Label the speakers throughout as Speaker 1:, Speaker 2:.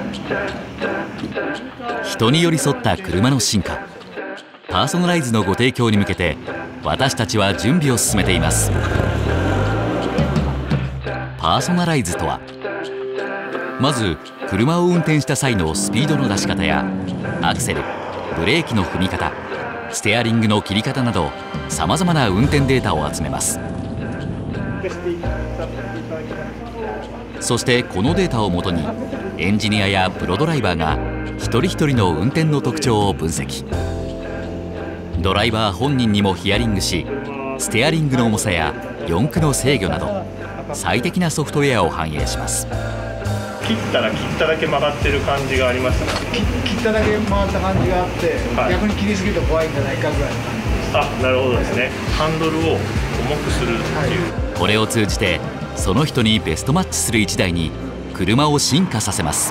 Speaker 1: 人に寄り添った車の進化、パーソナライズのご提供に向けて私たちは準備を進めています。パーソナライズとは、まず車を運転した際のスピードの出し方やアクセル、ブレーキの踏み方、ステアリングの切り方などさまざまな運転データを集めます。そしてこのデータをもとにエンジニアやプロドライバーが一人一人の運転の特徴を分析。ドライバー本人にもヒアリングし、ステアリングの重さや四駆の制御など最適なソフトウェアを反映します。
Speaker 2: 切ったら切っただけ曲がってる感じがありましたか？
Speaker 3: 切っただけ回った感じがあって、はい、逆に切りすぎると怖いんじゃないかぐらいの感じです。
Speaker 2: なるほどですね。ハンドルを重くするっていう、
Speaker 1: はい、これを通じてその人にベストマッチする1台に車を進化させます。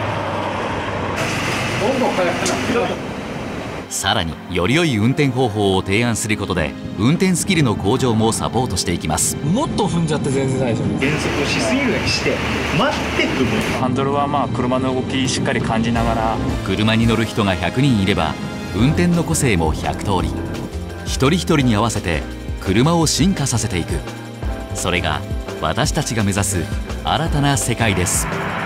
Speaker 1: さらにより良い運転方法を提案することで運転スキルの向上もサポートしていきます。
Speaker 3: もっと踏んじゃって全然大丈夫。
Speaker 2: 減速しすぎるようにして待って踏む。
Speaker 4: ハンドルは車の動きしっかり感じながら。
Speaker 1: 車に乗る人が100人いれば運転の個性も100通り、一人一人に合わせて車を進化させていく。それが私たちが目指す新たな世界です。